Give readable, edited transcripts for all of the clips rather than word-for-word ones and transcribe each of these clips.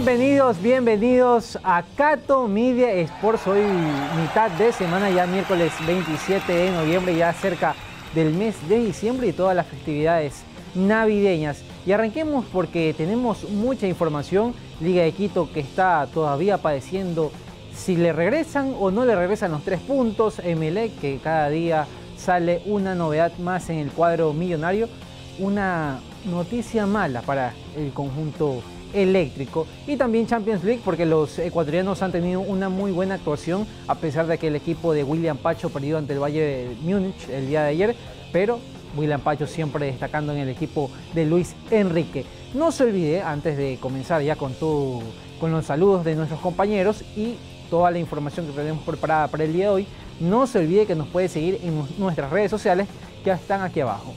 Bienvenidos a Cato Media Sports. Hoy mitad de semana, ya miércoles 27 de noviembre, ya cerca del mes de diciembre y todas las festividades navideñas. Y arranquemos porque tenemos mucha información. Liga de Quito que está todavía padeciendo si le regresan o no le regresan los 3 puntos. Emelec que cada día sale una novedad más en el cuadro millonario. Una noticia mala para el conjunto eléctrico. Y también Champions League porque los ecuatorianos han tenido una muy buena actuación a pesar de que el equipo de William Pacho perdió ante el Bayern de Múnich el día de ayer, pero William Pacho siempre destacando en el equipo de Luis Enrique. No se olvide, antes de comenzar ya con los saludos de nuestros compañeros y toda la información que tenemos preparada para el día de hoy, no se olvide que nos puede seguir en nuestras redes sociales que están aquí abajo.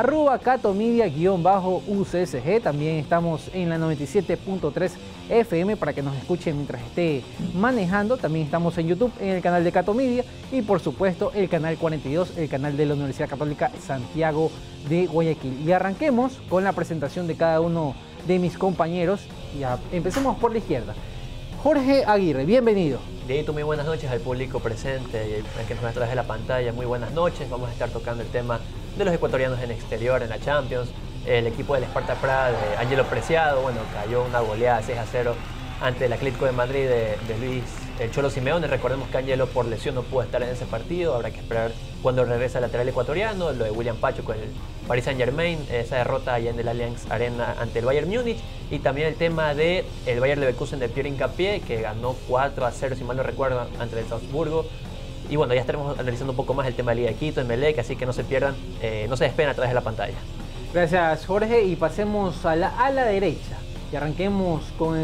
@catomedia_UCSG. También estamos en la 97.3 FM para que nos escuchen mientras esté manejando. También estamos en YouTube, en el canal de Cato Media y por supuesto el canal 42, el canal de la Universidad Católica Santiago de Guayaquil. Y arranquemos con la presentación de cada uno de mis compañeros. Ya empecemos por la izquierda. Jorge Aguirre, bienvenido. Dieguito, muy buenas noches al público presente y al que nos ve a través de la pantalla. Muy buenas noches. Vamos a estar tocando el tema de los ecuatorianos en exterior, en la Champions. El equipo del Sparta Praga de Ángelo Preciado, bueno, cayó una goleada 6-0 ante el Atlético de Madrid de Luis el Cholo Simeone. Recordemos que Ángelo por lesión no pudo estar en ese partido. Habrá que esperar cuando regresa el lateral ecuatoriano. Lo de William Pacho con el Paris Saint-Germain, esa derrota allá en el Allianz Arena ante el Bayern Múnich. Y también el tema del Bayer Leverkusen de Pierre Hincapié, que ganó 4-0, si mal no recuerdo, ante el Salzburgo. Y bueno, ya estaremos analizando un poco más el tema de Liga de Quito, Emelec, así que no se pierdan, no se despeguen a través de la pantalla. Gracias, Jorge, y pasemos a la derecha y arranquemos con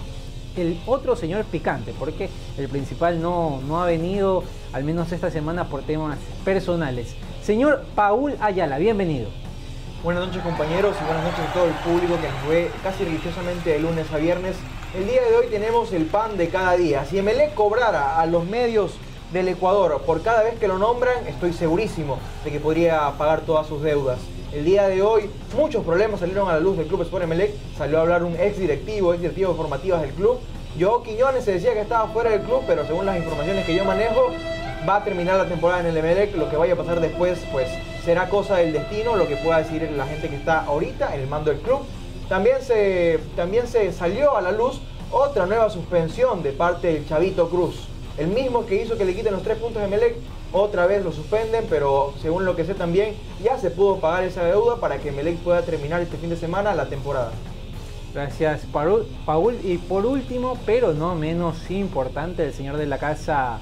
el otro señor picante, porque el principal no ha venido, al menos esta semana, por temas personales. Señor Paul Ayala, bienvenido. Buenas noches, compañeros, y buenas noches a todo el público que nos ve casi religiosamente de lunes a viernes. El día de hoy tenemos el pan de cada día. Si Emelec cobrara a los medios del Ecuador por cada vez que lo nombran, estoy segurísimo de que podría pagar todas sus deudas. El día de hoy muchos problemas salieron a la luz del Club Sport Emelec. Salió a hablar un ex directivo de formativas del club. Joao Quiñones se decía que estaba fuera del club, pero según las informaciones que yo manejo, va a terminar la temporada en el Emelec. Lo que vaya a pasar después, pues será cosa del destino, lo que pueda decir la gente que está ahorita en el mando del club. También se salió a la luz otra nueva suspensión de parte del Chavito Cruz. El mismo que hizo que le quiten los 3 puntos de Emelec, otra vez lo suspenden, pero según lo que sé también, ya se pudo pagar esa deuda para que Emelec pueda terminar este fin de semana la temporada. Gracias, Paul. Y por último, pero no menos importante, el señor de la casa,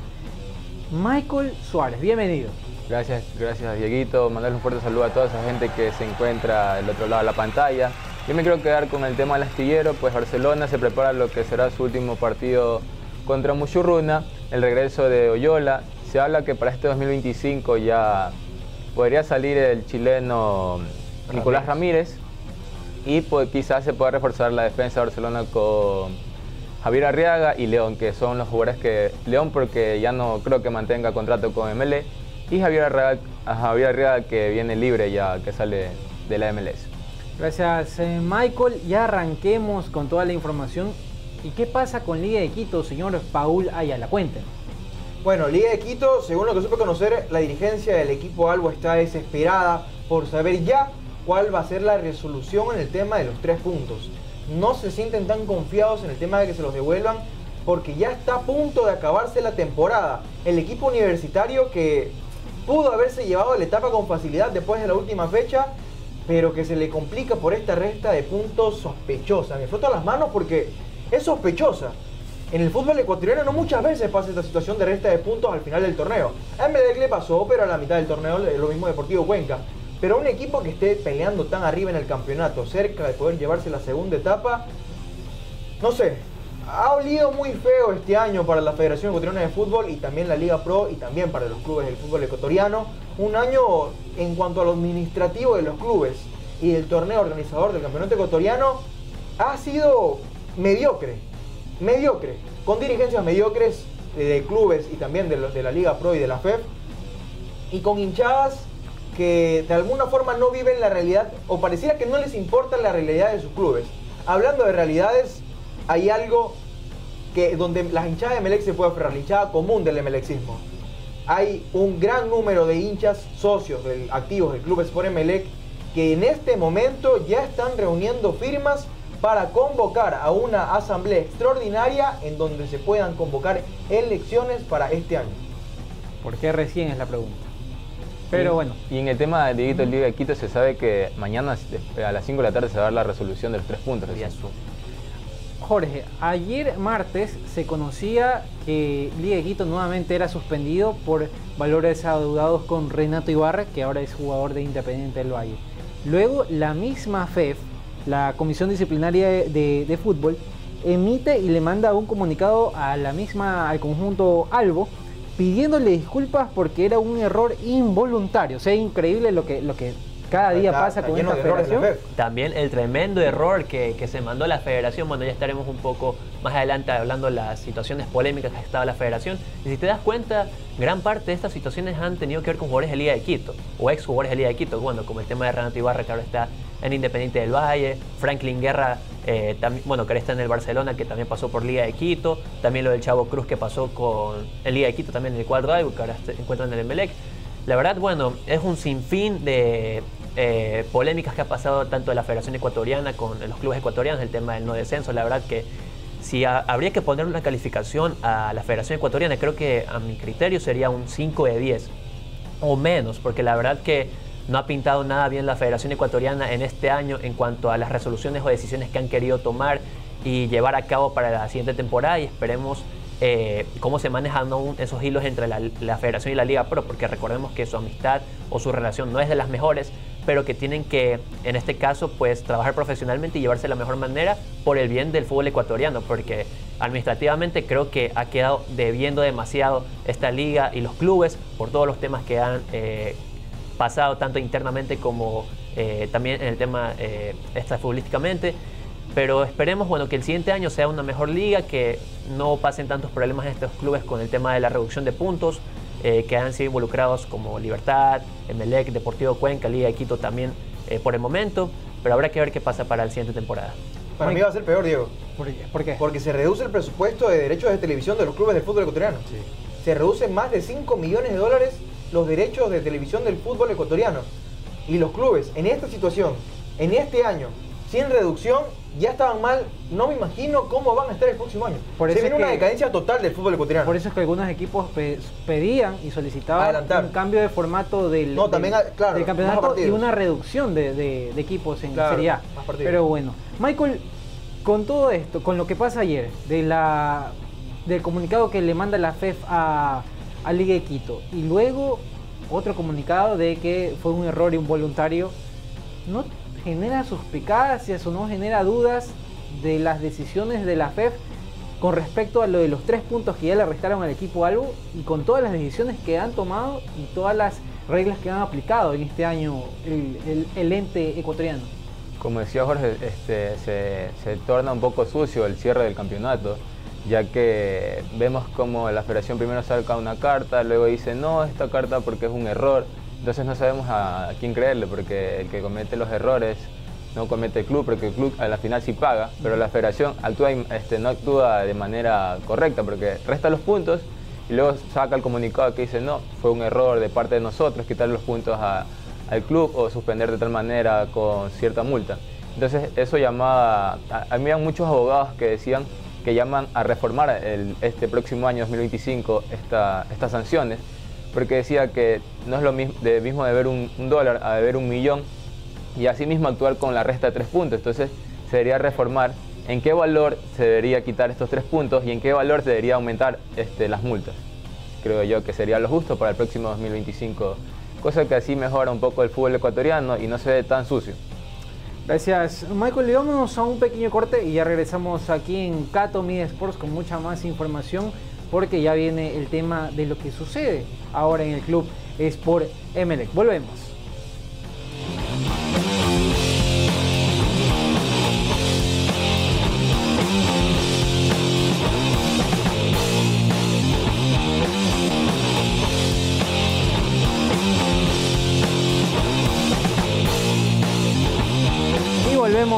Michael Suárez. Bienvenido. Gracias, Dieguito. Mandarle un fuerte saludo a toda esa gente que se encuentra del otro lado de la pantalla. Yo me quiero quedar con el tema del astillero, pues Barcelona se prepara lo que será su último partido contra Muchurruna, el regreso de Oyola. Se habla que para este 2025 ya podría salir el chileno Nicolás Ramírez y pues quizás se pueda reforzar la defensa de Barcelona con Javier Arriaga y León, que son los jugadores que... León porque ya no creo que mantenga contrato con MLS, y Javier Arriaga que viene libre ya, que sale de la MLS. Gracias, Michael. Ya arranquemos con toda la información. ¿Y qué pasa con Liga de Quito, señor Paul Ayala? Cuéntenos. Bueno, Liga de Quito, según lo que supe conocer, la dirigencia del equipo Albo está desesperada por saber ya cuál va a ser la resolución en el tema de los 3 puntos. No se sienten tan confiados en el tema de que se los devuelvan porque ya está a punto de acabarse la temporada. El equipo universitario que pudo haberse llevado la etapa con facilidad después de la última fecha, pero que se le complica por esta resta de puntos sospechosa. Me froto las manos porque es sospechosa. En el fútbol ecuatoriano no muchas veces pasa esta situación de resta de puntos al final del torneo. A Emelec le pasó, pero a la mitad del torneo lo mismo Deportivo Cuenca. Pero un equipo que esté peleando tan arriba en el campeonato, cerca de poder llevarse la segunda etapa, no sé, ha olido muy feo este año para la Federación Ecuatoriana de Fútbol y también la Liga Pro y también para los clubes del fútbol ecuatoriano. Un año en cuanto a lo administrativo de los clubes y del torneo organizador del campeonato ecuatoriano ha sido mediocre, con dirigencias mediocres de clubes y también de la Liga Pro y de la FEF, y con hinchadas que de alguna forma no viven la realidad o pareciera que no les importa la realidad de sus clubes. Hablando de realidades, hay algo que donde la hinchada de Emelec se puede aferrar, la hinchada común del emelexismo. Hay un gran número de hinchas socios activos del Club Sport Emelec que en este momento ya están reuniendo firmas para convocar a una asamblea extraordinaria en donde se puedan convocar elecciones para este año. ¿Por qué recién es la pregunta? Pero bueno. Y en el tema de Dieguito Liga de Quito se sabe que mañana a las 5 de la tarde se va a dar la resolución de los 3 puntos. Jorge, ayer martes se conocía que Liga de Quito nuevamente era suspendido por valores adeudados con Renato Ibarra, que ahora es jugador de Independiente del Valle. Luego la misma FEF, la Comisión Disciplinaria de Fútbol, emite y le manda un comunicado a al conjunto Albo, pidiéndole disculpas porque era un error involuntario. O sea, es increíble lo que cada día pasa con esta federación. También el tremendo error que se mandó la federación. Bueno, ya estaremos un poco más adelante hablando de las situaciones polémicas que ha estado la federación. Y si te das cuenta, gran parte de estas situaciones han tenido que ver con jugadores de Liga de Quito o ex jugadores de Liga de Quito. Bueno, como el tema de Renato Ibarra, que ahora está en Independiente del Valle, Franklin Guerra, también, bueno, que ahora está en el Barcelona, que también pasó por Liga de Quito, también lo del Chavo Cruz, que pasó en Liga de Quito, también en el Cuadro Albo, que ahora se encuentra en el Emelec. La verdad, bueno, es un sinfín de polémicas que ha pasado tanto de la Federación Ecuatoriana con los clubes ecuatorianos, el tema del no descenso. La verdad que si habría que poner una calificación a la Federación Ecuatoriana, creo que a mi criterio sería un 5 de 10 o menos, porque la verdad que no ha pintado nada bien la Federación Ecuatoriana en este año en cuanto a las resoluciones o decisiones que han querido tomar y llevar a cabo para la siguiente temporada, y esperemos cómo se manejan aún esos hilos entre la Federación y la Liga Pro, porque recordemos que su amistad o su relación no es de las mejores, pero que tienen que, en este caso, pues trabajar profesionalmente y llevarse de la mejor manera por el bien del fútbol ecuatoriano, porque administrativamente creo que ha quedado debiendo demasiado esta liga y los clubes por todos los temas que han pasado, tanto internamente como también en el tema extrafutbolísticamente. Pero esperemos, bueno, que el siguiente año sea una mejor liga, que no pasen tantos problemas en estos clubes con el tema de la reducción de puntos, que han sido involucrados como Libertad, Emelec, Deportivo Cuenca, Liga de Quito también por el momento, pero habrá que ver qué pasa para la siguiente temporada. Para mí va a ser peor, Diego. ¿Por qué? Porque se reduce el presupuesto de derechos de televisión de los clubes de fútbol ecuatoriano. Sí. Se reducen más de 5 millones de dólares los derechos de televisión del fútbol ecuatoriano. Y los clubes, en esta situación, en este año, sin reducción, ya estaban mal. No me imagino cómo van a estar el próximo año. Se viene una decadencia total del fútbol ecuatoriano. Por eso es que algunos equipos pedían y solicitaban adelantar un cambio de formato del campeonato y una reducción de equipos en Serie A. Pero bueno, Michael, con todo esto, con lo que pasa ayer, del comunicado que le manda la FEF a Liga de Quito, y luego otro comunicado de que fue un error involuntario, ¿no genera suspicacias o no genera dudas de las decisiones de la FEF con respecto a lo de los 3 puntos que ya le restaron al equipo Albo, y con todas las decisiones que han tomado y todas las reglas que han aplicado en este año el ente ecuatoriano? Como decía Jorge, se torna un poco sucio el cierre del campeonato, ya que vemos como la federación primero saca una carta, luego dice no, esta carta porque es un error. Entonces no sabemos a quién creerle, porque el que comete los errores no comete el club, porque el club a la final sí paga, pero la federación no actúa de manera correcta, porque resta los puntos y luego saca el comunicado que dice no, fue un error de parte de nosotros quitar los puntos al club o suspender de tal manera con cierta multa. Entonces eso llamaba, a mí hay muchos abogados que decían que llaman a reformar este próximo año 2025 estas sanciones, porque decía que no es lo mismo de ver un dólar a de ver 1 millón, y así mismo actuar con la resta de 3 puntos. Entonces se debería reformar en qué valor se debería quitar estos 3 puntos y en qué valor se debería aumentar las multas. Creo yo que sería lo justo para el próximo 2025, cosa que así mejora un poco el fútbol ecuatoriano y no se ve tan sucio. Gracias, Michael. Y vámonos a un pequeño corte y ya regresamos aquí en Cato Media Sports con mucha más información, porque ya viene el tema de lo que sucede ahora en el Club Sport Emelec. Volvemos.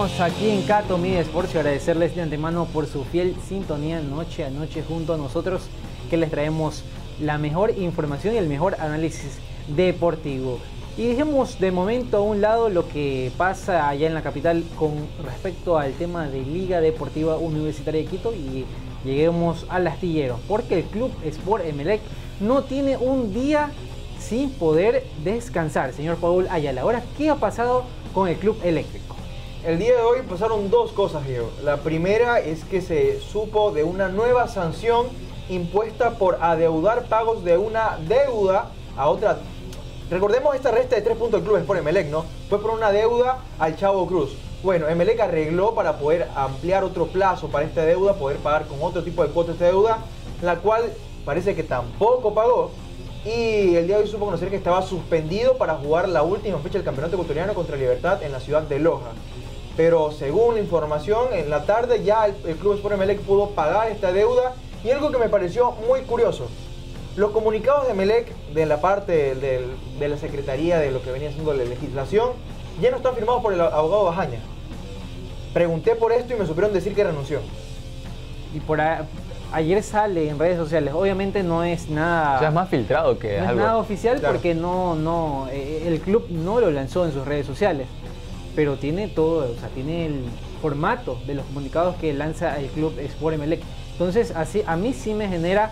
Seguimos aquí en Cato Media Sports y agradecerles de antemano por su fiel sintonía noche a noche junto a nosotros, que les traemos la mejor información y el mejor análisis deportivo. Y dejemos de momento a un lado lo que pasa allá en la capital con respecto al tema de Liga Deportiva Universitaria de Quito y lleguemos al astillero, porque el Club Sport Emelec no tiene un día sin poder descansar. Señor Paul Ayala, ahora, ¿qué ha pasado con el Club Eléctrico? El día de hoy pasaron dos cosas, Diego. La primera es que se supo de una nueva sanción impuesta por adeudar pagos de una deuda a otra. Recordemos esta resta de 3 puntos del Club Sport Emelec, ¿no? Fue por una deuda al Chavo Cruz. Bueno, Emelec arregló para poder ampliar otro plazo para esta deuda, poder pagar con otro tipo de cuota esta deuda, la cual parece que tampoco pagó. Y el día de hoy supo conocer que estaba suspendido para jugar la última fecha del campeonato ecuatoriano contra Libertad en la ciudad de Loja. Pero según la información, en la tarde ya el Club Sport Emelec pudo pagar esta deuda. Y algo que me pareció muy curioso, los comunicados de Emelec, de la parte de la Secretaría de lo que venía siendo la legislación, ya no están firmados por el abogado Bajaña. Pregunté por esto y me supieron decir que renunció. Y ayer sale en redes sociales, obviamente no es nada... O sea, es más filtrado que no algo. es nada oficial, Claro. porque el club no lo lanzó en sus redes sociales, pero tiene todo, o sea, tiene el formato de los comunicados que lanza el Club Sport Emelec. Entonces, así, a mí sí me genera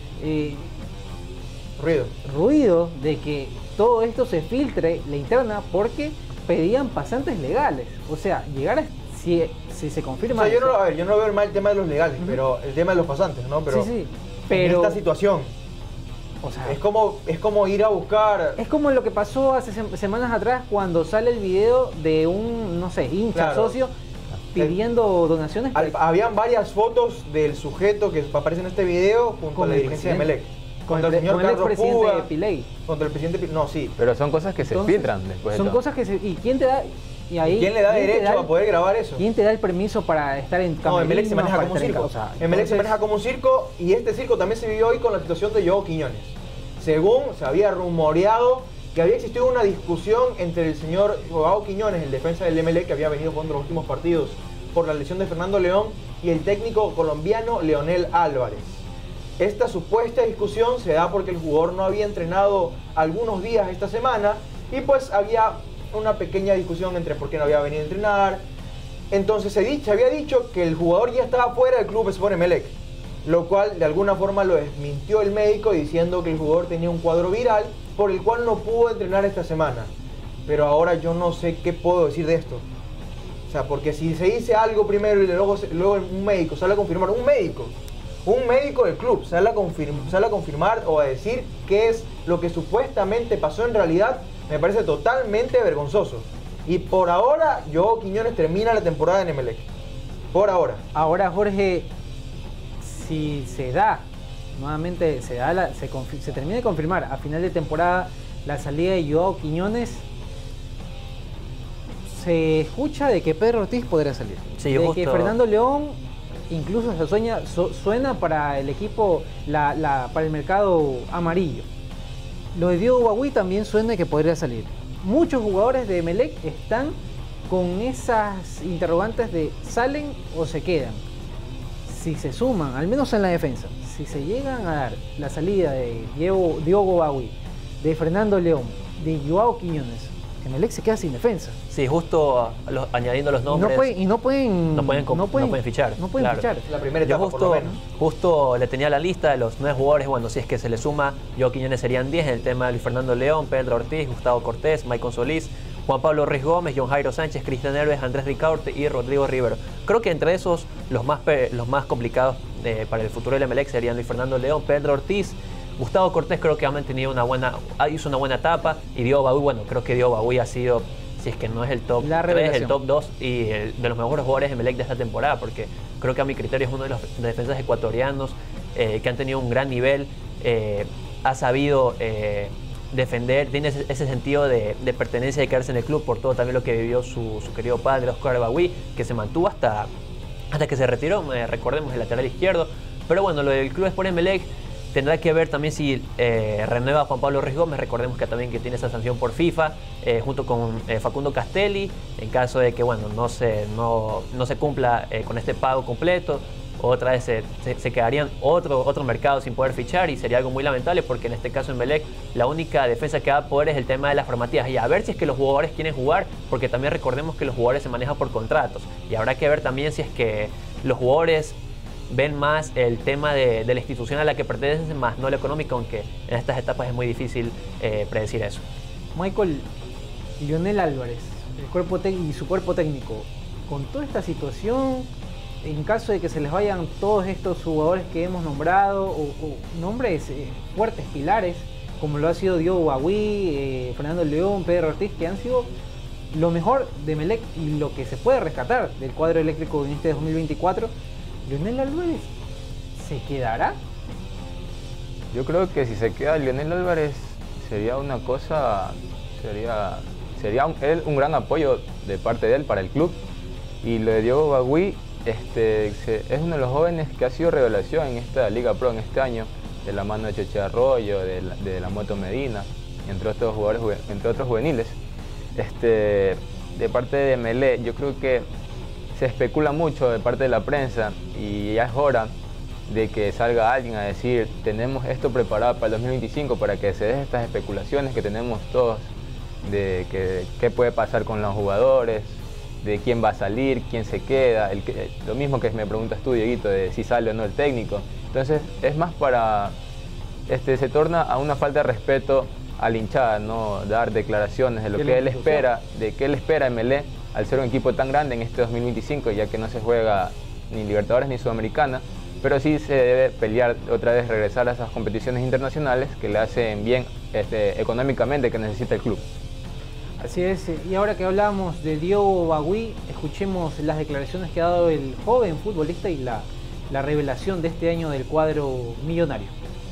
ruido de que todo esto se filtre la interna, porque pedían pasantes legales. O sea, llegar a... Si se confirma... O sea, eso, yo no veo el mal tema de los legales, pero el tema de los pasantes, ¿no? Pero, sí, pero en esta situación, o sea, es como ir a buscar... es como lo que pasó hace semanas atrás, cuando sale el video de un, no sé, hincha, Claro. socio, pidiendo donaciones. Habían varias fotos del sujeto que aparece en este video junto Con a la el dirigencia de presidente. Emelec. Con Contra el señor Carlos expresidente Puga, Piley. contra el presidente No, sí. Pero son cosas que se Entonces, filtran después de son todo. cosas que ¿y quién te da? Y ahí, ¿Quién le da te derecho a poder grabar eso? ¿Quién te da el permiso para estar en No, Emelec se camerinos, maneja para como un estar en circo. casa? Emelec se Entonces, maneja como un circo, y este circo también se vivió hoy con la situación de Joao Quiñones. Según se había rumoreado que había existido una discusión entre el señor Joao Quiñones, el defensa del Emelec, que había venido jugando los últimos partidos por la lesión de Fernando León, y el técnico colombiano Leonel Álvarez. Esta supuesta discusión se da porque el jugador no había entrenado algunos días esta semana, y pues había una pequeña discusión entre por qué no había venido a entrenar. Entonces se había dicho que el jugador ya estaba fuera del Club Sport Emelec, lo cual de alguna forma lo desmintió el médico, diciendo que el jugador tenía un cuadro viral por el cual no pudo entrenar esta semana. Pero ahora yo no sé qué puedo decir de esto. O sea, porque si se dice algo primero y luego un médico sale a confirmar, un médico del club sale a confirmar o a decir qué es lo que supuestamente pasó en realidad, me parece totalmente vergonzoso. Y por ahora, Joao Quiñones termina la temporada en Emelec. Por ahora. Ahora, Jorge, si se da, nuevamente se termina de confirmar a final de temporada la salida de Joao Quiñones, se escucha de que Pedro Ortiz podría salir. Sí, de justo. que Fernando León incluso suena para el equipo, para el mercado amarillo. Lo de Diego Bagüí también suena que podría salir. Muchos jugadores de Emelec están con esas interrogantes de ¿salen o se quedan? Si se suman, al menos en la defensa, si se llegan a dar la salida de Diego Bagüí, de Fernando León, de Joao Quiñones, Emelec se queda sin defensa. Sí, justo añadiendo los nombres. No pueden fichar. No pueden claro. fichar. La primera Yo etapa, por lo menos. justo le tenía la lista de los 9 jugadores. Bueno, si es que se le suma, Joao Quiñones serían 10 en el tema de Luis Fernando León, Pedro Ortiz, Gustavo Cortés, Maicon Solís, Juan Pablo Ruiz Gómez, John Jairo Sánchez, Cristian Herves, Andrés Ricaurte y Rodrigo Rivero. Creo que entre esos los más complicados para el futuro del Emelec serían Luis Fernando León, Pedro Ortiz, Gustavo Cortés. Creo que ha mantenido hizo una buena etapa, y Diego Bagüí, bueno, creo que Diego Bagüí ha sido, si es que no es el top 3, el top 2 y de los mejores jugadores de Emelec de esta temporada, porque creo que a mi criterio es uno de los defensas ecuatorianos que han tenido un gran nivel, ha sabido defender, tiene ese sentido de pertenencia, de quedarse en el club por todo también lo que vivió su querido padre Oscar Bagüí, que se mantuvo hasta que se retiró, recordemos, el lateral izquierdo. Pero bueno, lo del Club Sport Emelec, Tendrá que ver también si renueva Juan Pablo Ruiz Gómez. Recordemos que también que tiene esa sanción por FIFA, junto con Facundo Castelli, en caso de que bueno, no se cumpla con este pago completo. Otra vez se quedarían otro mercado sin poder fichar, y sería algo muy lamentable, porque en este caso en Emelec la única defensa que va a poder es el tema de las formativas, y a ver si es que los jugadores quieren jugar, porque también recordemos que los jugadores se manejan por contratos, y habrá que ver también si es que los jugadores ven más el tema de la institución a la que pertenecen, más no lo económico, aunque en estas etapas es muy difícil predecir eso. Michael, Lionel Álvarez, y su cuerpo técnico, con toda esta situación, en caso de que se les vayan todos estos jugadores que hemos nombrado, o nombres fuertes, pilares, como lo ha sido Diogo Bagüí, Fernando León, Pedro Ortiz, que han sido lo mejor de Emelec y lo que se puede rescatar del cuadro eléctrico en este 2024, ¿Lionel Álvarez se quedará? Yo creo que si se queda Lionel Álvarez sería una cosa, sería un gran apoyo de parte de él para el club. Y lo de Diogo Bagüí, es uno de los jóvenes que ha sido revelación en esta Liga Pro en este año, de la mano de Cheche Arroyo, de la Moto Medina, entre otros jugadores, entre otros juveniles. De parte de Emelec, yo creo que se especula mucho de parte de la prensa, y ya es hora de que salga alguien a decir: tenemos esto preparado para el 2025, para que se den estas especulaciones que tenemos todos de qué puede pasar con los jugadores, de quién va a salir, quién se queda, lo mismo que me preguntas tú, Dieguito, de si sale o no el técnico. Entonces es más para, se torna a una falta de respeto a la hinchada, no dar declaraciones de lo que él espera, de qué él espera de Emelec al ser un equipo tan grande en este 2025, ya que no se juega ni Libertadores ni Sudamericana, pero sí se debe pelear otra vez, regresar a esas competiciones internacionales que le hacen bien económicamente, que necesita el club. Así es, y ahora que hablamos de Diogo Bagüí, escuchemos las declaraciones que ha dado el joven futbolista y la revelación de este año del cuadro millonario.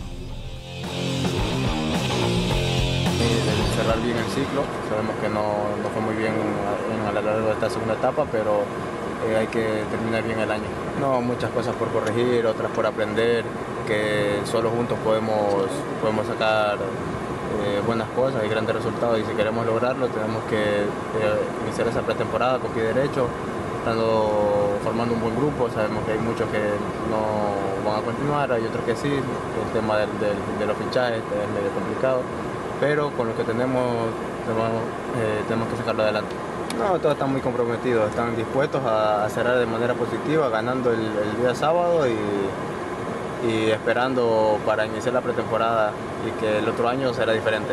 Cerrar bien el ciclo, sabemos que no fue muy bien a lo largo de esta segunda etapa, pero hay que terminar bien el año. No, muchas cosas por corregir, otras por aprender, que solo juntos podemos sacar buenas cosas y grandes resultados, y si queremos lograrlo tenemos que iniciar esa pretemporada con pie derecho, formando un buen grupo. Sabemos que hay muchos que no van a continuar, hay otros que sí. El tema de los fichajes es medio complicado, pero con lo que tenemos que sacarlo adelante. No, todos están muy comprometidos, están dispuestos a cerrar de manera positiva, ganando el día sábado y esperando para iniciar la pretemporada, y que el otro año será diferente.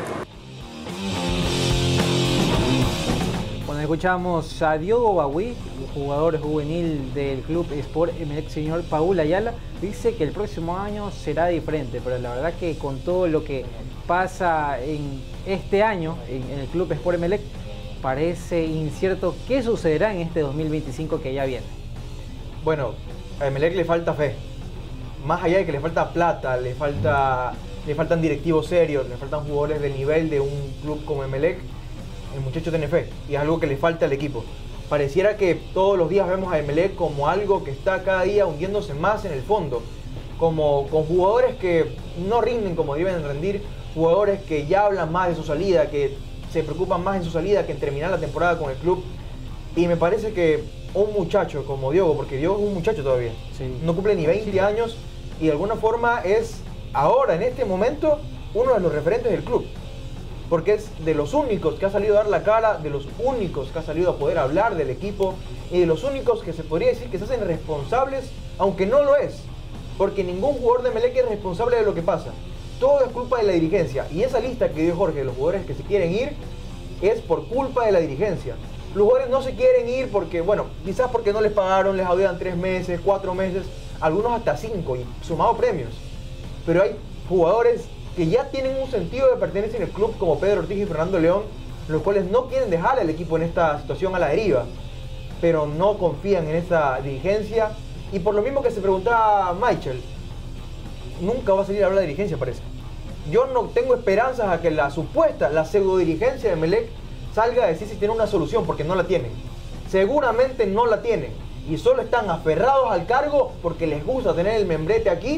Cuando escuchamos a Diogo Bagüí, jugador juvenil del club Sport Emelec, señor Paul Ayala, dice que el próximo año será diferente, pero la verdad que con todo lo que pasa en este año en el club Sport Emelec, parece incierto qué sucederá en este 2025 que ya viene. Bueno, a Emelec le falta fe. Más allá de que le falta plata, le faltan directivos serios, le faltan jugadores del nivel de un club como Emelec, el muchacho tiene fe, y es algo que le falta al equipo. Pareciera que todos los días vemos a Emelec como algo que está cada día hundiéndose más en el fondo, como con jugadores que no rinden como deben rendir, jugadores que ya hablan más de su salida, que se preocupan más en su salida que en terminar la temporada con el club. Y me parece que un muchacho como Diogo, porque Diogo es un muchacho todavía, sí, no cumple ni 20 años, y de alguna forma es ahora, en este momento, uno de los referentes del club, porque es de los únicos que ha salido a dar la cara, de los únicos que ha salido a poder hablar del equipo, y de los únicos que se podría decir que se hacen responsables, aunque no lo es, porque ningún jugador de Emelec es responsable de lo que pasa. Todo es culpa de la dirigencia, y esa lista que dio Jorge de los jugadores que se quieren ir es por culpa de la dirigencia. Los jugadores no se quieren ir porque, bueno, quizás porque no les pagaron, les audieron 3 meses, 4 meses, algunos hasta 5, y sumado premios. Pero hay jugadores que ya tienen un sentido de pertenencia en el club, como Pedro Ortiz y Fernando León, los cuales no quieren dejar al equipo en esta situación a la deriva, pero no confían en esa dirigencia. Y por lo mismo que se preguntaba Michael, nunca va a salir a hablar de dirigencia, parece. Yo no tengo esperanzas a que la pseudo dirigencia de Emelec salga a decir si tiene una solución, porque no la tienen. Seguramente no la tienen, y solo están aferrados al cargo porque les gusta tener el membrete aquí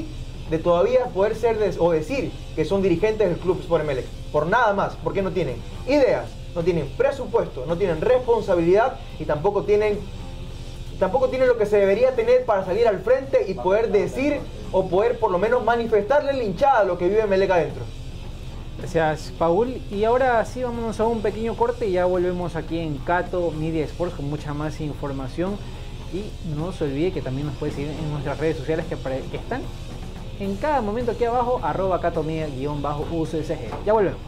de todavía poder ser o decir que son dirigentes del Club Sport Emelec. Por nada más, porque no tienen ideas, no tienen presupuesto, no tienen responsabilidad y tampoco tienen lo que se debería tener para salir al frente y poder decir o poder por lo menos manifestarle la hinchada lo que vive Emelec adentro. Gracias, Paul. Y ahora sí, vámonos a un pequeño corte y ya volvemos aquí en Cato Media Sports con mucha más información. Y no se olvide que también nos puede seguir en nuestras redes sociales que están en cada momento aquí abajo, @catomedia_UCSG. Ya volvemos.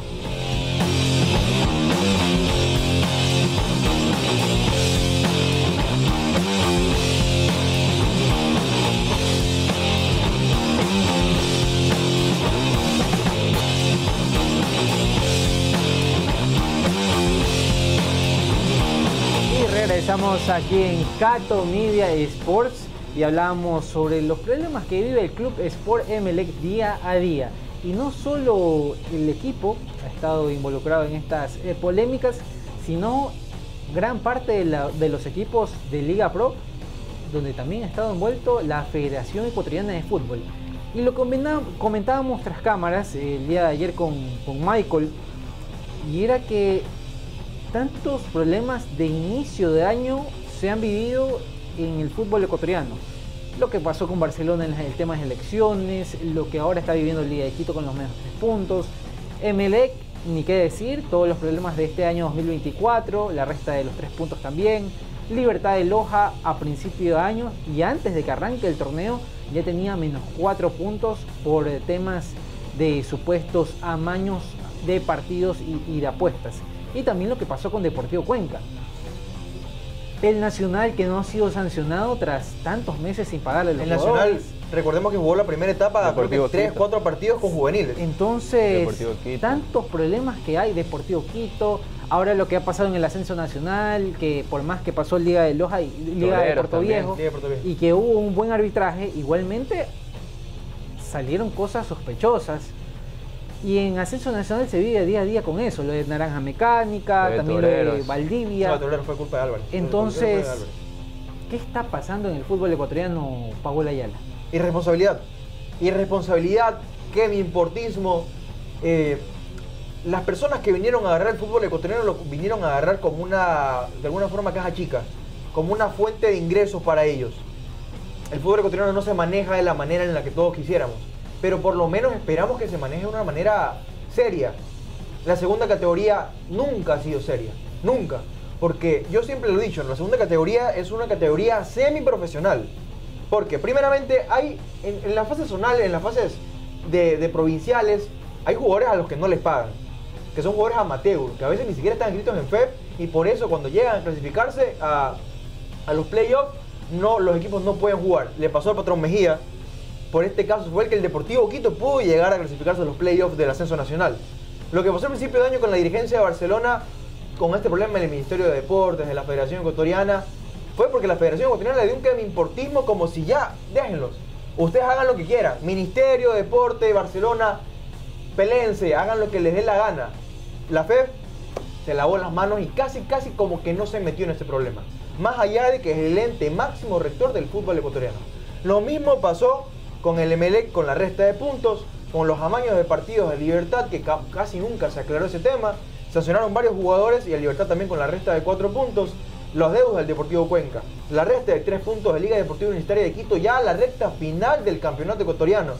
Estamos aquí en Cato Media Sports y hablábamos sobre los problemas que vive el Club Sport Emelec día a día. Y no solo el equipo ha estado involucrado en estas polémicas, sino gran parte de los equipos de Liga Pro, donde también ha estado envuelto la Federación Ecuatoriana de Fútbol. Y lo comentábamos tras cámaras el día de ayer con Michael, y era que tantos problemas de inicio de año se han vivido en el fútbol ecuatoriano. Lo que pasó con Barcelona en el tema de elecciones, lo que ahora está viviendo el Liga de Quito con los menos 3 puntos. Emelec, ni qué decir, todos los problemas de este año 2024, la resta de los 3 puntos también. Libertad de Loja a principio de año y antes de que arranque el torneo ya tenía menos 4 puntos por temas de supuestos amaños de partidos y de apuestas. Y también lo que pasó con Deportivo Cuenca. El Nacional que no ha sido sancionado tras tantos meses sin pagarle a los jugadores. Nacional, recordemos que jugó la primera etapa, creo que 3-4 partidos con juveniles. Entonces, tantos problemas que hay, Deportivo Quito, ahora lo que ha pasado en el ascenso nacional, que por más que pasó Liga de Loja y Liga de Puerto Viejo, y que hubo un buen arbitraje, igualmente salieron cosas sospechosas. Y en Ascenso Nacional se vive día a día con eso, lo de Naranja Mecánica, también Toreros. lo de Valdivia. Torero fue culpa de Álvarez. Entonces, ¿qué está pasando en el fútbol ecuatoriano, Paul Ayala? Irresponsabilidad, Kevin Portismo. Las personas que vinieron a agarrar el fútbol ecuatoriano lo vinieron a agarrar como de alguna forma caja chica, como una fuente de ingresos para ellos. El fútbol ecuatoriano no se maneja de la manera en la que todos quisiéramos, pero por lo menos esperamos que se maneje de una manera seria. La segunda categoría nunca ha sido seria, nunca. Porque yo siempre lo he dicho, la segunda categoría es una categoría semiprofesional. Porque primeramente hay, en las fases zonales, en las fases de provinciales, hay jugadores a los que no les pagan, que son jugadores amateur, que a veces ni siquiera están inscritos en FEP, y por eso cuando llegan a clasificarse a los playoffs, los equipos no pueden jugar. Le pasó al Patrón Mejía. Por este caso fue el que el Deportivo Quito pudo llegar a clasificarse a los playoffs del ascenso nacional. Lo que pasó al principio de año con la dirigencia de Barcelona, con este problema del Ministerio de Deportes, de la Federación Ecuatoriana, fue porque la Federación Ecuatoriana le dio un Kevin-portismo como si ya, déjenlos, ustedes hagan lo que quieran, Ministerio de Deporte, Barcelona, peléense, hagan lo que les dé la gana. La FEF se lavó las manos y casi como que no se metió en este problema, más allá de que es el ente máximo rector del fútbol ecuatoriano. Lo mismo pasó con el Emelec, con la resta de puntos, con los amaños de partidos de Libertad, que casi nunca se aclaró ese tema. Sancionaron varios jugadores y el Libertad también con la resta de 4 puntos. Los deudos del Deportivo Cuenca, la resta de 3 puntos de Liga Deportiva Universitaria de Quito, ya a la recta final del campeonato ecuatoriano.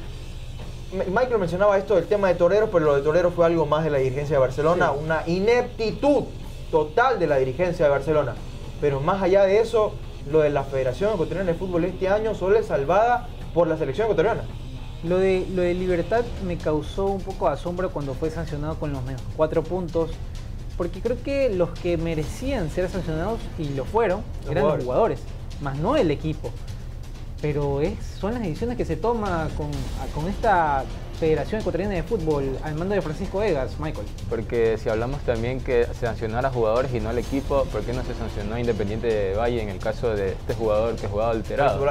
Michael mencionaba esto del tema de Toreros, pero lo de Toreros fue algo más de la dirigencia de Barcelona, sí. Una ineptitud total de la dirigencia de Barcelona. Pero más allá de eso, lo de la Federación Ecuatoriana de Fútbol este año solo es salvada por la selección ecuatoriana. Lo de Libertad me causó un poco de asombro cuando fue sancionado con los menos 4 puntos, porque creo que los que merecían ser sancionados, y lo fueron, eran los jugadores, más no el equipo. Pero son las decisiones que se toma con esta Federación Ecuatoriana de Fútbol al mando de Francisco Egas, Michael. Porque si hablamos también que se sancionara a jugadores y no al equipo, ¿por qué no se sancionó a Independiente de Valle en el caso de este jugador que jugaba alterado?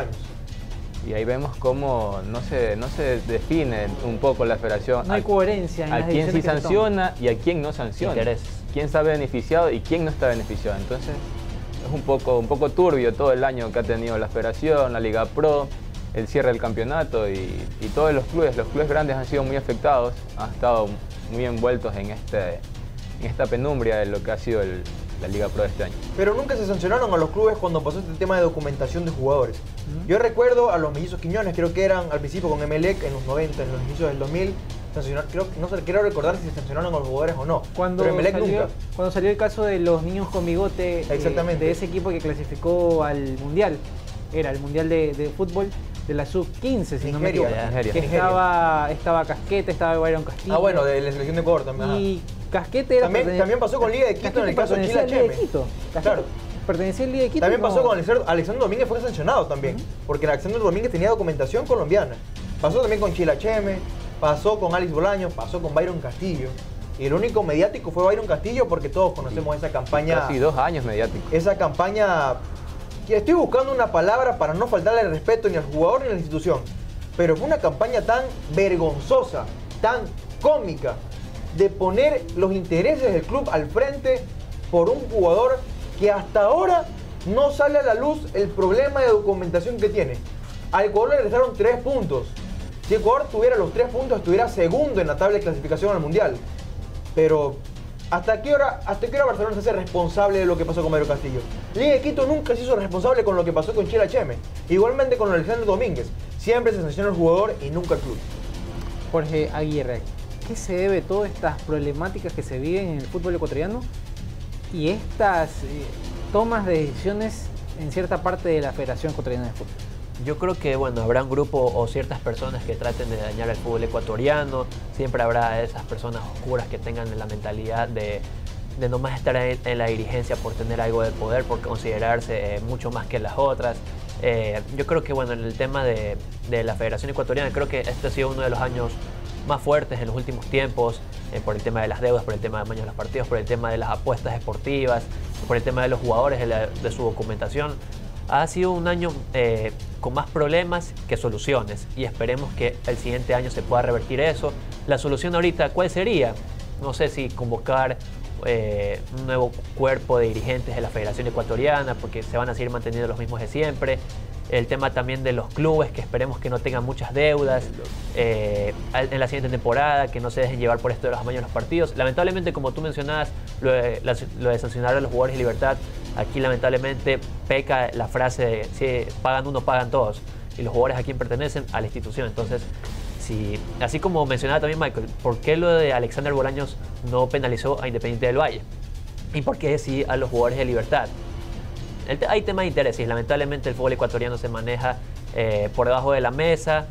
Y ahí vemos cómo no se define un poco la federación. No hay coherencia en a quién sí sanciona y a quién no sanciona. Intereses. Quién está beneficiado y quién no está beneficiado. Entonces es un poco turbio todo el año que ha tenido la federación, la Liga Pro. el cierre del campeonato y todos los clubes grandes han sido muy afectados, han estado muy envueltos en esta penumbria de lo que ha sido la Liga Pro de este año. Pero nunca se sancionaron a los clubes cuando pasó este tema de documentación de jugadores. Yo recuerdo a los Mellizos Quiñones, creo que eran al principio con Emelec en los 90, en los inicios del 2000, quiero recordar si se sancionaron a los jugadores o no. Pero Emelec nunca. Cuando salió el caso de los niños con bigote, exactamente, de ese equipo que clasificó al Mundial, era el Mundial de fútbol de la sub-15, si no me equivoco. Que estaba Casquete, estaba Byron Castillo. Ah, bueno, de la selección de Ecuador también. Y Casquete era también pasó con Liga de Quito en el caso de Chila Cheme. Claro. Pertenecía al Liga de Quito. También pasó con Alexander Domínguez, fue sancionado también, porque Alexander Domínguez tenía documentación colombiana. Pasó también con Chila Cheme, pasó con Alex Bolaños, pasó con Byron Castillo. Y el único mediático fue Byron Castillo porque todos conocemos esa campaña. Casi 2 años mediático. Esa campaña, que estoy buscando una palabra para no faltarle el respeto ni al jugador ni a la institución. Pero fue una campaña tan vergonzosa, tan cómica, de poner los intereses del club al frente por un jugador que hasta ahora no sale a la luz el problema de documentación que tiene. Al Ecuador le restaron 3 puntos. Si Ecuador tuviera los 3 puntos, estuviera segundo en la tabla de clasificación al Mundial. Pero, ¿hasta qué hora Barcelona se hace responsable de lo que pasó con Pedro Castillo? Liga de Quito nunca se hizo responsable con lo que pasó con Chila Cheme. Igualmente con Alexander Domínguez. Siempre se sanciona el jugador y nunca el club. Jorge Aguirre, ¿qué se debe todas estas problemáticas que se viven en el fútbol ecuatoriano y estas tomas de decisiones en cierta parte de la Federación Ecuatoriana de Fútbol? Yo creo que, bueno, habrá un grupo o ciertas personas que traten de dañar el fútbol ecuatoriano. Siempre habrá esas personas oscuras que tengan la mentalidad de nomás estar en la dirigencia por tener algo de poder, por considerarse mucho más que las otras. Yo creo que, bueno, en el tema de la Federación Ecuatoriana, creo que este ha sido uno de los años más fuertes en los últimos tiempos, por el tema de las deudas, por el tema de amaños de los partidos, por el tema de las apuestas deportivas, por el tema de los jugadores, de su documentación. Ha sido un año con más problemas que soluciones y esperemos que el siguiente año se pueda revertir eso. La solución ahorita, ¿cuál sería? No sé si convocar un nuevo cuerpo de dirigentes de la Federación Ecuatoriana, porque se van a seguir manteniendo los mismos de siempre. El tema también de los clubes, que esperemos que no tengan muchas deudas en la siguiente temporada, que no se dejen llevar por esto de los amaños de los partidos. Lamentablemente, como tú mencionabas, lo de sancionar a los jugadores de Libertad, aquí lamentablemente peca la frase de si pagan uno, pagan todos. Y los jugadores a quién pertenecen, a la institución. Entonces, así como mencionaba también Michael, ¿por qué lo de Alexander Bolaños no penalizó a Independiente del Valle? ¿Y por qué sí a los jugadores de Libertad? Hay temas de intereses. Lamentablemente el fútbol ecuatoriano se maneja por debajo de la mesa.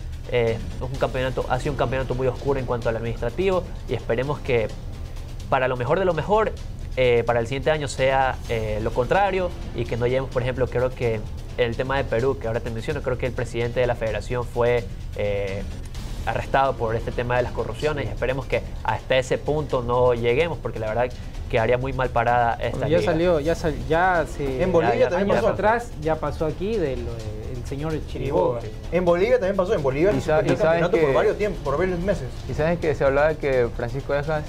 Ha sido un campeonato muy oscuro en cuanto al administrativo y esperemos que para lo mejor de lo mejor, para el siguiente año sea lo contrario y que no lleguemos, por ejemplo, creo que el tema de Perú, que ahora te menciono, creo que el presidente de la federación fue arrestado por este tema de las corrupciones y esperemos que hasta ese punto no lleguemos, porque la verdad quedaría muy mal parada esta liga. En Bolivia también pasó atrás, ya pasó aquí el señor Chiriboga. En Bolivia también pasó, en Bolivia se suspendió el campeonato por varios tiempos, por varios meses. Y sabes que se hablaba que Francisco Ejas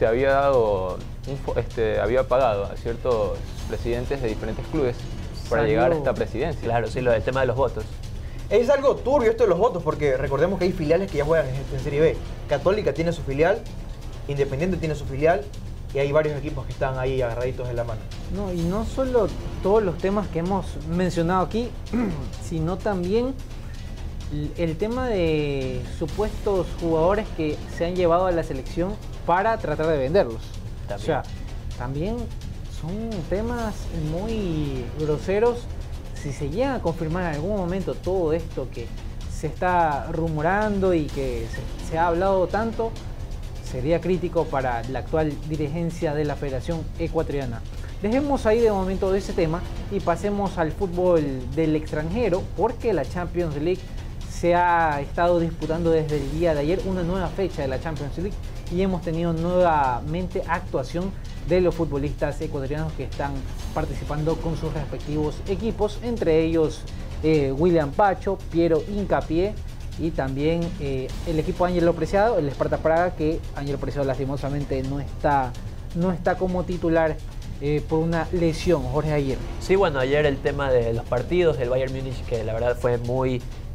había pagado a ciertos presidentes de diferentes clubes para llegar a esta presidencia. Claro, sí, lo del tema de los votos. Es algo turbio esto de los votos, porque recordemos que hay filiales que ya juegan en Serie B. Católica tiene su filial, Independiente tiene su filial, y hay varios equipos que están ahí agarraditos de la mano. No, y no solo todos los temas que hemos mencionado aquí, sino también el tema de supuestos jugadores que se han llevado a la selección para tratar de venderlos. También. O sea, también son temas muy groseros. Si se llega a confirmar en algún momento todo esto que se está rumorando y que se ha hablado tanto, sería crítico para la actual dirigencia de la Federación Ecuatoriana. Dejemos ahí de momento de ese tema y pasemos al fútbol del extranjero, porque la Champions League se ha estado disputando desde el día de ayer una nueva fecha de la Champions League y hemos tenido nuevamente actuación de los futbolistas ecuatorianos que están participando con sus respectivos equipos, entre ellos William Pacho, Piero Hincapié y también el equipo Ángelo Preciado, el Sparta Praga, que Ángelo Preciado lastimosamente no está como titular por una lesión. Jorge Aguirre. Sí, bueno, ayer el tema de los partidos del Bayern Múnich, que la verdad fue muy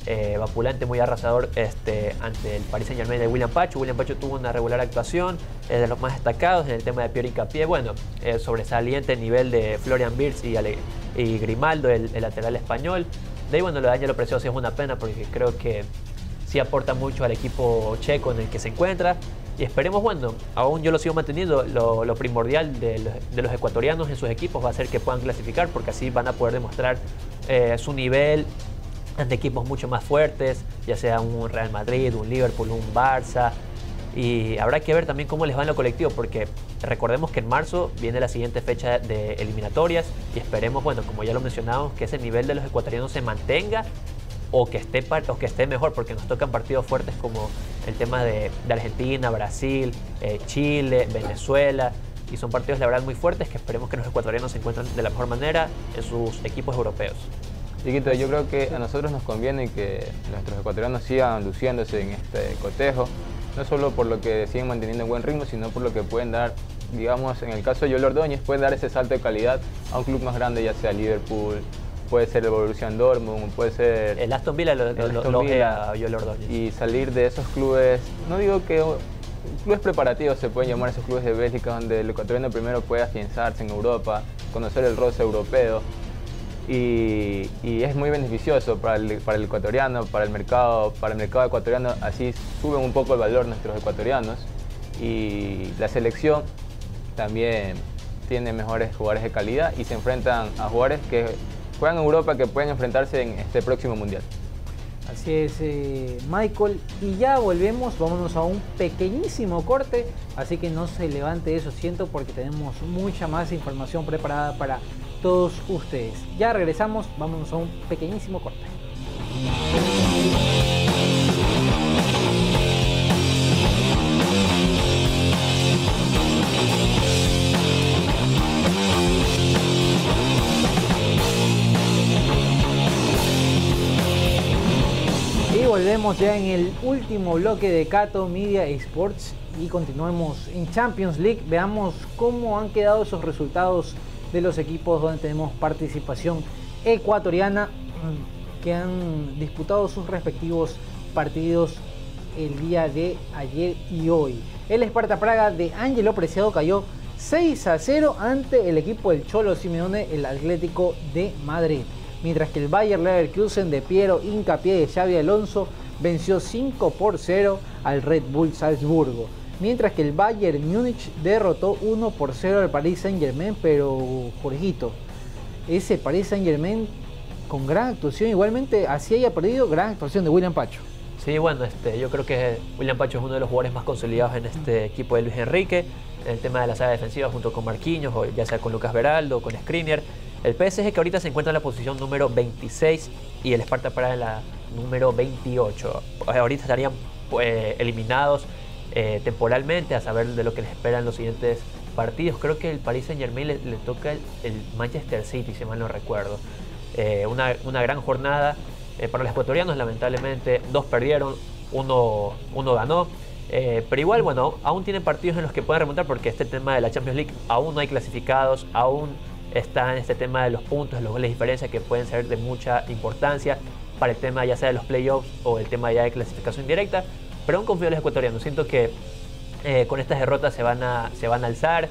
vapulante, muy arrasador ante el Paris Saint-Germain de William Pacho. William Pacho tuvo una regular actuación, es de los más destacados en el tema de Pierre Hincapié. Bueno, sobresaliente el nivel de Florian Wirtz y Grimaldo, el lateral español. De ahí, bueno, lo de Ángelo Precioso es una pena porque creo que sí aporta mucho al equipo checo en el que se encuentra. Y esperemos, bueno, aún yo lo sigo manteniendo, lo primordial de los ecuatorianos en sus equipos va a ser que puedan clasificar, porque así van a poder demostrar su nivel ante equipos mucho más fuertes, ya sea un Real Madrid, un Liverpool, un Barça. Y habrá que ver también cómo les va en lo colectivo, porque recordemos que en marzo viene la siguiente fecha de eliminatorias y esperemos, bueno, como ya lo mencionamos, que ese nivel de los ecuatorianos se mantenga o que esté mejor, porque nos tocan partidos fuertes como el tema de Argentina, Brasil, Chile, Venezuela, y son partidos la verdad muy fuertes que esperemos que los ecuatorianos se encuentren de la mejor manera en sus equipos europeos. Chiquito, yo creo que a nosotros nos conviene que nuestros ecuatorianos sigan luciéndose en este cotejo, no solo por lo que siguen manteniendo un buen ritmo, sino por lo que pueden dar, digamos, en el caso de Yolo Ordóñez, pueden dar ese salto de calidad a un club más grande, ya sea Liverpool, puede ser el Borussia Dortmund, puede ser el Aston Villa lo a Yolo Ordóñez. Y salir de esos clubes, no digo que clubes preparativos se pueden llamar esos clubes de Bélgica, donde el ecuatoriano primero puede afianzarse en Europa, conocer el roce europeo. Y es muy beneficioso para el ecuatoriano, para el mercado ecuatoriano. Así suben un poco el valor nuestros ecuatorianos, y la selección también tiene mejores jugadores de calidad y se enfrentan a jugadores que juegan en Europa, que pueden enfrentarse en este próximo mundial. Así es, Michael, y ya volvemos, vámonos a un pequeñísimo corte, así que no se levante de su asiento porque tenemos mucha más información preparada para todos ustedes. Ya regresamos, vámonos a un pequeñísimo corte. Y volvemos ya en el último bloque de Kato Media Sports y continuamos en Champions League. Veamos cómo han quedado esos resultados de los equipos donde tenemos participación ecuatoriana, que han disputado sus respectivos partidos el día de ayer y hoy. El Sparta Praga de Ángelo Preciado cayó 6-0 ante el equipo del Cholo Simeone, el Atlético de Madrid. Mientras que el Bayer Leverkusen de Piero Hincapié de Xabi Alonso venció 5-0 al Red Bull Salzburgo. Mientras que el Bayern Múnich derrotó 1-0 al Paris Saint-Germain, pero Jorgito, ese Paris Saint-Germain con gran actuación, igualmente así haya perdido, gran actuación de William Pacho. Sí, bueno, yo creo que William Pacho es uno de los jugadores más consolidados en este equipo de Luis Enrique, en el tema de la saga defensiva junto con Marquinhos, o ya sea con Lucas Beraldo, con Skriniar. El PSG que ahorita se encuentra en la posición número 26 y el Sparta Praga en la número 28. Ahorita estarían eliminados temporalmente, a saber de lo que les espera en los siguientes partidos. Creo que el Paris Saint-Germain le toca el Manchester City, si mal no recuerdo. Una gran jornada para los ecuatorianos, lamentablemente. 2 perdieron, uno ganó. Pero igual, bueno, aún tienen partidos en los que pueden remontar, porque este tema de la Champions League aún no hay clasificados, aún está en este tema de los puntos, los goles de diferencia, que pueden ser de mucha importancia para el tema ya sea de los playoffs o el tema ya de clasificación directa. Pero aún confío en los ecuatorianos, siento que con estas derrotas se van a alzar,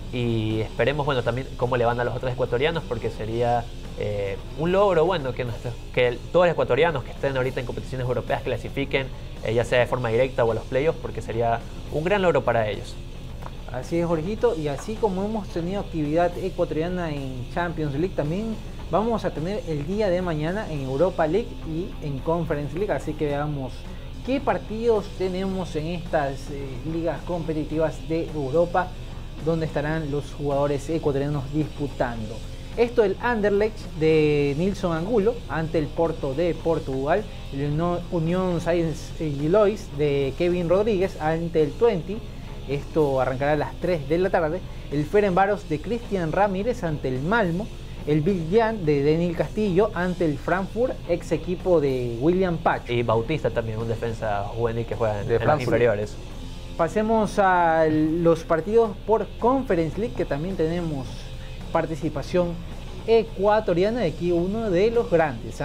y esperemos, bueno, también cómo le van a los otros ecuatorianos, porque sería un logro, bueno, que todos los ecuatorianos que estén ahorita en competiciones europeas clasifiquen, ya sea de forma directa o a los playoffs, porque sería un gran logro para ellos. Así es, Jorgito, y así como hemos tenido actividad ecuatoriana en Champions League, también vamos a tener el día de mañana en Europa League y en Conference League, así que veamos qué partidos tenemos en estas ligas competitivas de Europa, donde estarán los jugadores ecuatorianos disputando. Esto, el Anderlecht de Nilson Angulo ante el Porto de Portugal, el Unión Saint-Gilloise de Kevin Rodríguez ante el Twente. Esto arrancará a las 3 de la tarde. El Ferencváros de Cristian Ramírez ante el Malmo. El Villarreal de Daniel Castillo ante el Frankfurt, ex equipo de William Pacho. Y Bautista también, un defensa juvenil que juega en las inferiores. Pasemos a los partidos por Conference League, que también tenemos participación ecuatoriana. De aquí uno de los grandes,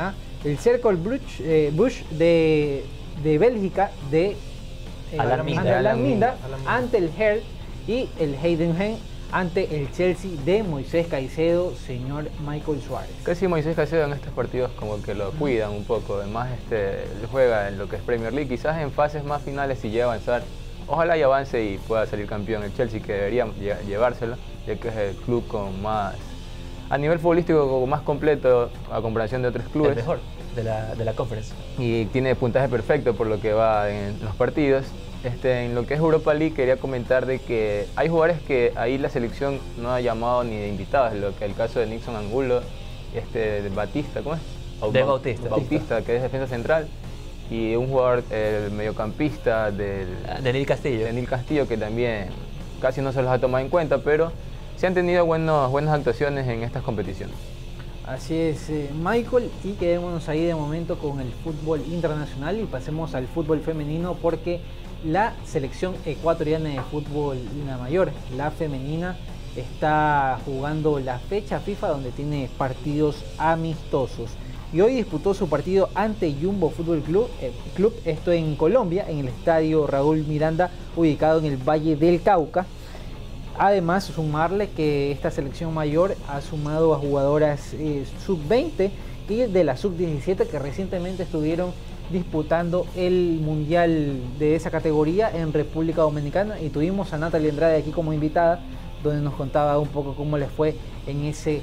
el Cercle Bruges de Bélgica de Alan Minda ante el Hertha y el Heidenheim ante el Chelsea de Moisés Caicedo, señor Michael Suárez. Casi Moisés Caicedo en estos partidos como que lo cuidan un poco, además juega en lo que es Premier League, quizás en fases más finales si llega a avanzar, ojalá y avance y pueda salir campeón el Chelsea, que debería llevárselo, ya que es el club con más, a nivel futbolístico más completo a comparación de otros clubes. El mejor de la conference. Y tiene puntaje perfecto por lo que va en los partidos. En lo que es Europa League quería comentar de que hay jugadores que ahí la selección no ha llamado ni de invitados, lo que el caso de Nixon Angulo, de Batista, ¿cómo es? De Bautista. Bautista, que es defensa central, y un jugador, el mediocampista de Nil Castillo. De Nil Castillo, que también casi no se los ha tomado en cuenta, pero se han tenido buenas actuaciones en estas competiciones. Así es, Michael, y quedémonos ahí de momento con el fútbol internacional y pasemos al fútbol femenino, porque la selección ecuatoriana de fútbol mayor, la femenina, está jugando la fecha FIFA donde tiene partidos amistosos. Y hoy disputó su partido ante Jumbo Fútbol Club, esto en Colombia, en el estadio Raúl Miranda, ubicado en el Valle del Cauca. Además, sumarle que esta selección mayor ha sumado a jugadoras sub-20 y de la sub-17 que recientemente estuvieron disputando el mundial de esa categoría en República Dominicana, y tuvimos a Natalia Andrade aquí como invitada, donde nos contaba un poco cómo les fue en ese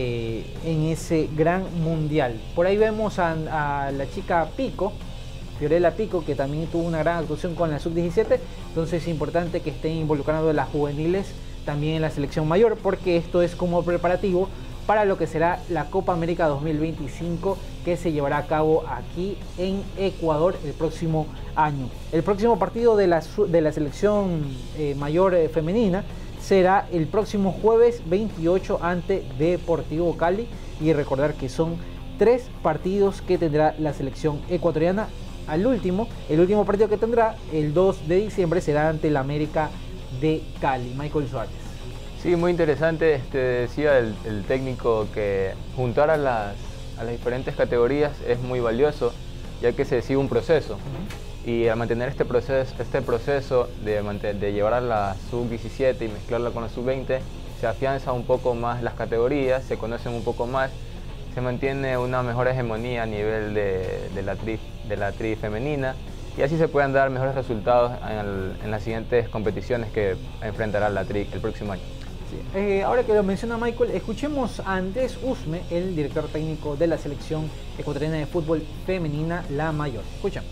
gran mundial. Por ahí vemos a la chica Pico, Fiorella Pico, que también tuvo una gran actuación con la sub-17, entonces es importante que estén involucrando a las juveniles también en la selección mayor, porque esto es como preparativo para lo que será la Copa América 2025, que se llevará a cabo aquí en Ecuador el próximo año. El próximo partido de la selección mayor femenina será el próximo jueves 28 ante Deportivo Cali, y recordar que son 3 partidos que tendrá la selección ecuatoriana. El último partido que tendrá el 2 de diciembre será ante el América de Cali. Michael Suárez. Sí, muy interesante. Decía el técnico que juntar a las diferentes categorías es muy valioso, ya que se sigue un proceso. Y al mantener este proceso de llevar a la sub-17 y mezclarla con la sub-20, se afianza un poco más las categorías, se conocen un poco más, se mantiene una mejor hegemonía a nivel de la tri femenina, y así se pueden dar mejores resultados en las siguientes competiciones que enfrentará la tri el próximo año. Sí. Ahora que lo menciona Michael, escuchemos a Andrés Usme, el director técnico de la selección ecuatoriana de fútbol femenina, la mayor. Escuchamos.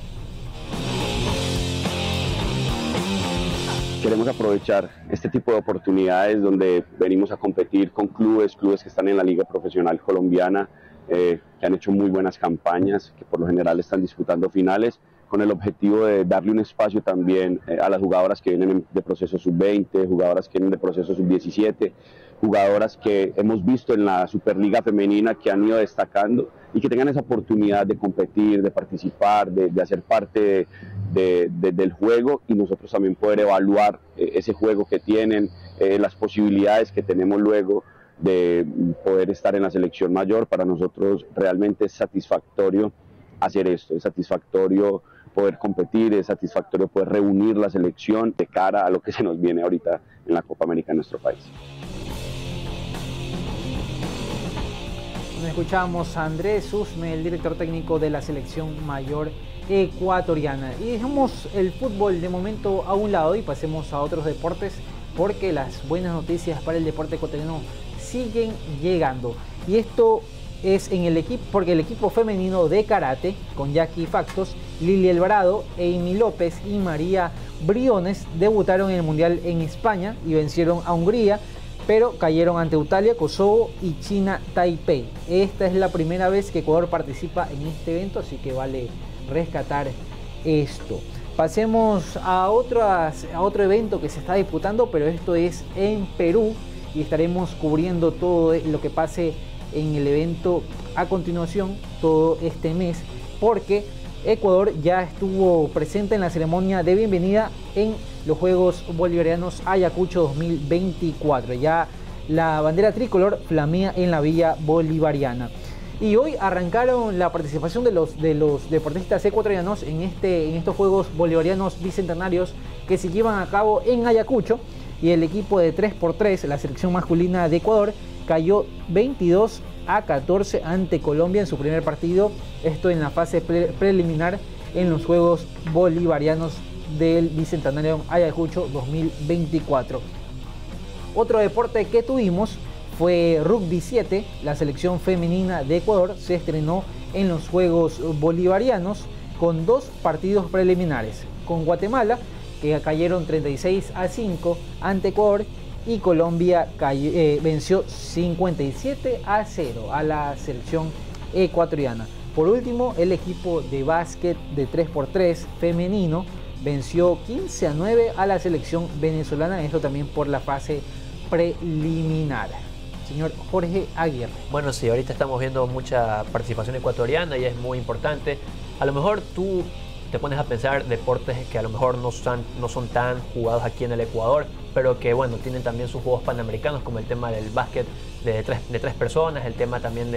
Queremos aprovechar este tipo de oportunidades donde venimos a competir con clubes que están en la Liga Profesional Colombiana, que han hecho muy buenas campañas, que por lo general están disputando finales, con el objetivo de darle un espacio también a las jugadoras que vienen de proceso sub-20, jugadoras que vienen de proceso sub-17, jugadoras que hemos visto en la Superliga Femenina que han ido destacando y que tengan esa oportunidad de competir, de participar, de hacer parte del juego, y nosotros también poder evaluar ese juego que tienen, las posibilidades que tenemos luego de poder estar en la selección mayor. Para nosotros realmente es satisfactorio hacer esto, es satisfactorio poder competir, es satisfactorio poder reunir la selección de cara a lo que se nos viene ahorita en la Copa América en nuestro país. Escuchamos a Andrés Usme, el director técnico de la selección mayor ecuatoriana. Y dejamos el fútbol de momento a un lado y pasemos a otros deportes, porque las buenas noticias para el deporte ecuatoriano siguen llegando. Y esto es en el equipo, porque el equipo femenino de karate, con Jackie Factos, Lili Alvarado, Amy López y María Briones, debutaron en el Mundial en España y vencieron a Hungría, pero cayeron ante Italia, Kosovo y China Taipei. Esta es la primera vez que Ecuador participa en este evento, así que vale rescatar esto. Pasemos a otro evento que se está disputando, pero esto es en Perú, y estaremos cubriendo todo lo que pase en el evento a continuación todo este mes, porque Ecuador ya estuvo presente en la ceremonia de bienvenida en los Juegos Bolivarianos Ayacucho 2024. Ya la bandera tricolor flamea en la Villa Bolivariana. Y hoy arrancaron la participación de los deportistas ecuatorianos en estos Juegos Bolivarianos Bicentenarios que se llevan a cabo en Ayacucho. Y el equipo de 3x3, la selección masculina de Ecuador, cayó 22-14 ante Colombia en su primer partido. Esto en la fase preliminar en los Juegos Bolivarianos del Bicentenario Ayacucho 2024. Otro deporte que tuvimos fue Rugby 7. La selección femenina de Ecuador se estrenó en los Juegos Bolivarianos con 2 partidos preliminares. Con Guatemala, que cayeron 36-5 ante Ecuador, y Colombia venció 57-0 a la selección ecuatoriana. Por último, el equipo de básquet de 3x3 femenino venció 15-9 a la selección venezolana, esto también por la fase preliminar. Señor Jorge Aguirre. Bueno, sí, ahorita estamos viendo mucha participación ecuatoriana y es muy importante. A lo mejor tú te pones a pensar deportes que a lo mejor no son tan jugados aquí en el Ecuador, pero que bueno, tienen también sus juegos panamericanos, como el tema del básquet de tres personas, el tema también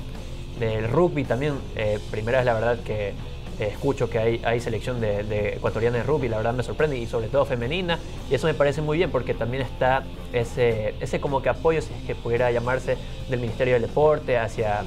del rugby también. Primera vez la verdad que escucho que hay selección de ecuatoriana de rugby, la verdad me sorprende, y sobre todo femenina, y eso me parece muy bien porque también está ese como que apoyo, si es que pudiera llamarse, del Ministerio del Deporte hacia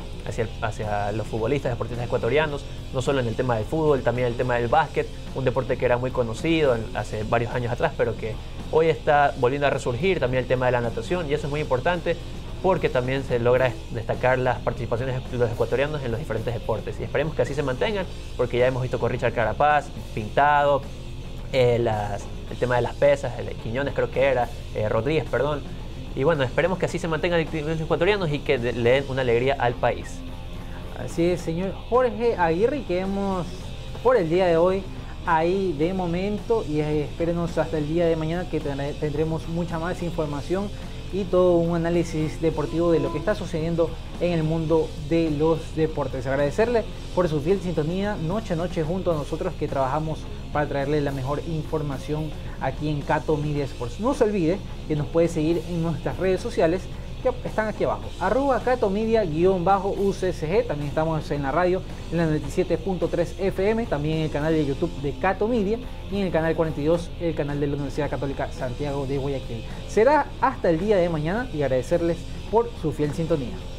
los futbolistas, deportistas ecuatorianos, no solo en el tema del fútbol, también el tema del básquet, un deporte que era muy conocido hace varios años atrás, pero que hoy está volviendo a resurgir, también el tema de la natación, y eso es muy importante porque también se logra destacar las participaciones de los ecuatorianos en los diferentes deportes, y esperemos que así se mantengan, porque ya hemos visto con Richard Carapaz, Pintado, el tema de las pesas, el de Quiñones creo que era, Rodríguez, perdón, y bueno, esperemos que así se mantengan los ecuatorianos y que le den una alegría al país. Así es, señor Jorge Aguirre, y quedemos por el día de hoy ahí de momento, y espérenos hasta el día de mañana que tendremos mucha más información y todo un análisis deportivo de lo que está sucediendo en el mundo de los deportes. Agradecerle por su fiel sintonía noche a noche junto a nosotros, que trabajamos para traerle la mejor información aquí en Cato Media Sports. No se olvide que nos puede seguir en nuestras redes sociales que están aquí abajo, @CatoMedia_UCSG. También estamos en la radio en la 97.3 FM, también en el canal de YouTube de Cato Media, y en el canal 42, el canal de la Universidad Católica Santiago de Guayaquil. Será hasta el día de mañana, y agradecerles por su fiel sintonía.